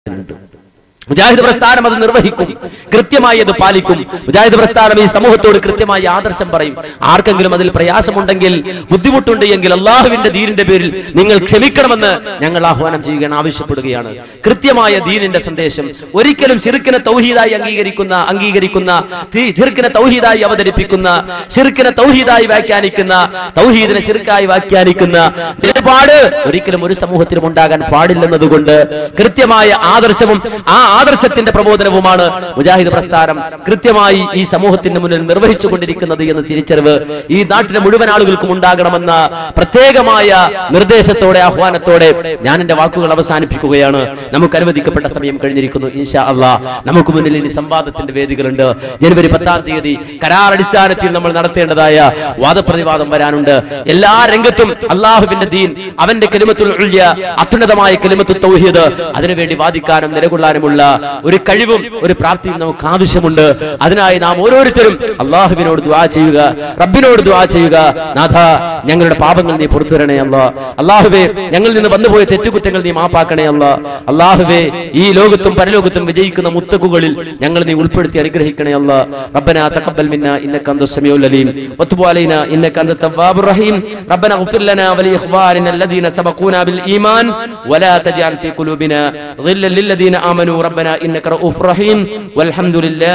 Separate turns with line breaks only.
മുജാഹിദ് പ്രസ്ഥാനം അത് നിർവഹിക്കും, കൃത്യമായി അത് പാലിക്കും. മുജാഹിദ് പ്രസ്ഥാനം ഈ സമൂഹത്തോട് കൃത്യമായി ആദർശം പറയും. ആർക്കെങ്കിലും അതിൽ പ്രയാസമുണ്ടെങ്കിൽ, ബുദ്ധിമുട്ടുണ്ട് എങ്കിൽ അള്ളാഹുവിന്റെ ദീനിന്റെ പേരിൽ നിങ്ങൾ ക്ഷമിക്കണമെന്ന് ഞങ്ങൾ ആഹ്വാനം ചെയ്യുകയാണ്, ആവശ്യപ്പെടുകയാണ്. കൃത്യമായ ദീനിന്റെ സന്ദേശം ഒരിക്കലും ശിർക്കിനെ തൗഹീദായി അംഗീകരിക്കുന്ന ശിർക്കിനെ തൗഹീദായി അവതരിപ്പിക്കുന്ന, ശിർക്കിനെ തൗഹീദായി വ്യാഖ്യാനിക്കുന്ന, തൗഹീദിനെ ശിർക്കായി വ്യാഖ്യാനിക്കുന്ന നിലപാട് ഒരിക്കലും ഒരു സമൂഹത്തിലും ഉണ്ടാകാൻ പാടില്ലെന്നതുകൊണ്ട് കൃത്യമായ ആദർശവും ആ ആദർശത്തിന്റെ പ്രബോധനവുമാണ് മുജാഹിദ് പ്രസ്ഥാനം കൃത്യമായി ഈ സമൂഹത്തിന്റെ മുന്നിൽ നിർവഹിച്ചുകൊണ്ടിരിക്കുന്നത് എന്ന തിരിച്ചറിവ് ഈ നാട്ടിലെ മുഴുവൻ ആളുകൾക്കും ഉണ്ടാകണമെന്ന പ്രത്യേകമായ നിർദ്ദേശത്തോടെ, ആഹ്വാനത്തോടെ ഞാൻ എന്റെ വാക്കുകൾ അവസാനിപ്പിക്കുകയാണ്. നമുക്ക് അനുവദിക്കപ്പെട്ട സമയം കഴിഞ്ഞിരിക്കുന്നു. ഇൻഷാ അല്ലാഹ് നമുക്ക് മുന്നിൽ ഇനി സംവാദത്തിന്റെ വേദികളുണ്ട്. ജനുവരി 10-ാം തീയതി കരാർ അടിസ്ഥാനത്തിൽ നമ്മൾ നടത്തേണ്ടതായ വാദപ്രതിവാദം വരാനുണ്ട്. എല്ലാ രംഗത്തും അള്ളാഹുവിന്റെ ദീൻ, അവന്റെ കലിമത്തുൽ ഉൽയ, അത്യുന്നതമായ കലിമത്തുൽ തൗഹീദ്, അതിനുവേണ്ടി വാദിക്കാനും നിലകൊള്ളാനുമുള്ള ഒരു കഴിവും ഒരു പ്രാപ്തിയും നമുക്ക് ആവശ്യമുണ്ട്. അതിനായി നാം ഓരോരുത്തരും അള്ളാഹുവിനോട് ദുആ ചെയ്യുക, റബ്ബിനോട് ദുആ ചെയ്യുക. നാഥ, ഞങ്ങളുടെ പാപങ്ങൾ നീ പുറത്തു തരണേ അല്ലാഹ്. അല്ലാഹുവേ, ഞങ്ങളിൽ നിന്ന് വന്നുപോയ തെറ്റുകുറ്റങ്ങൾ നീ മാപ്പാക്കണേ അല്ലാഹ്. അല്ലാഹുവേ, ഈ ലോകത്തും പരലോകത്തും വിജയിക്കുന്ന മുത്തഖുകളിൽ ഞങ്ങൾ നീ ഉൾപ്പെടുത്തി അനുഗ്രഹിക്കണേ അല്ലാഹ്. റബ്ബനാ തഖബ്ബൽ മിന്നാ ഇന്നക അൻതസ് സമീഉൽ അലീം വതുബ് അലൈനാ ഇന്നക അൻത തവ്വാബുർ റഹീം. റബ്ബനാ ഇഗ്ഫിർ ലനാ വലി ഇഖ്വാനിനാ അല്ലദീന സബഖൂനാ ബിൽ ഈമാൻ വലാ തജ്അൽ ഫീ ഖുലൂബിനാ ഗില്ലൻ ലില്ലദീന ആമനൂ റബ്ബനാ ഇന്നക റഊഫുർ റഹീം. വൽഹംദുലില്ലാഹ്.